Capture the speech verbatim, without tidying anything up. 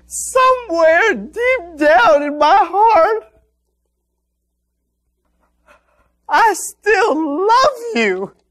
somewhere deep down in my heart, I still love you.